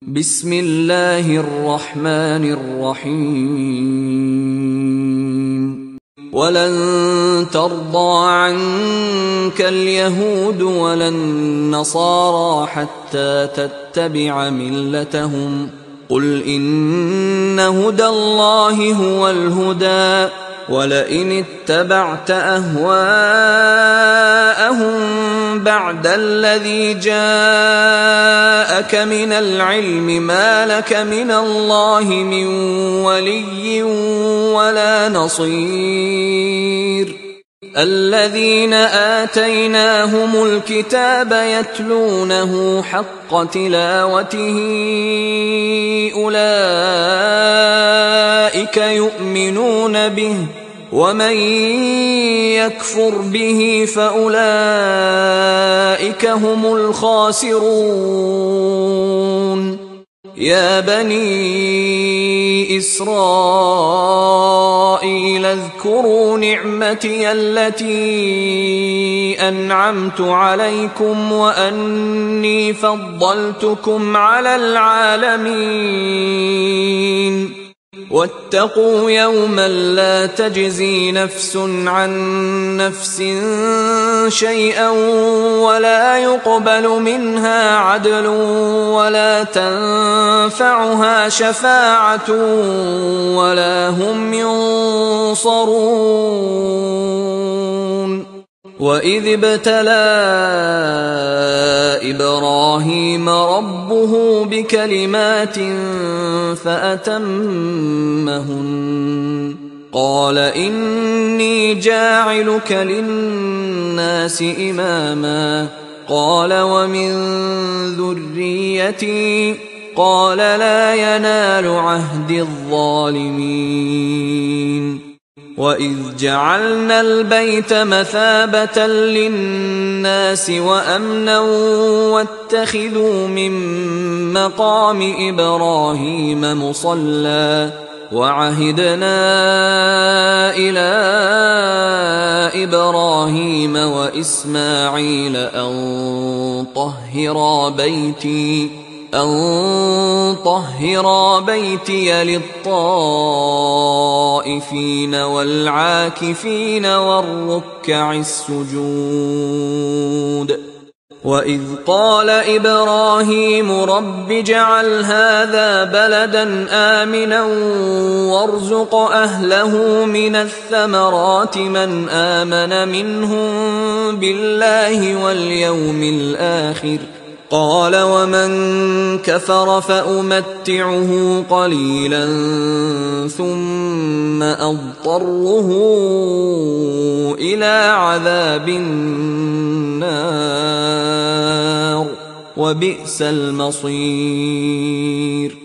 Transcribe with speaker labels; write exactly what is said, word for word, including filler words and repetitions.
Speaker 1: بسم الله الرحمن الرحيم ولن ترضى عنك اليهود ولا النصارى حتى تتبع ملتهم قل إن هدى الله هو الهدى ولئن اتبعت أهواءهم بعد الذي جاءك من العلم ما لك من الله من ولي ولا نصير الذين آتيناهم الكتاب يتلونه حق تلاوته أولئك يؤمنون به ومن يكفر به فأولئك هم الخاسرون يا بني إسرائيل اذكروا نعمتي التي أنعمت عليكم وأني فضلتكم على العالمين واتقوا يوما لا تجزي نفس عن نفس شيئا ولا يقبل منها عدل ولا تنفعها شفاعة ولا هم ينصرون وإذ ابتلى إبراهيم ربه بكلمات فأتمهن قال إني جاعلك للناس إماما قال ومن ذريتي قال لا ينال عهد الظالمين وإذ جعلنا البيت مثابة للناس وأمنا واتخذوا من مقام إبراهيم مصلى وعهدنا إلى إبراهيم وإسماعيل أن طهرا بيتي أن طهرا بيتي للطائفين والعاكفين والركع السجود وإذ قال إبراهيم رب اجعل هذا بلدا آمنا وارزق أهله من الثمرات من آمن منهم بالله واليوم الآخر قال ومن كفر فأمتعه قليلا ثم أضطره إلى عذاب النار وبئس المصير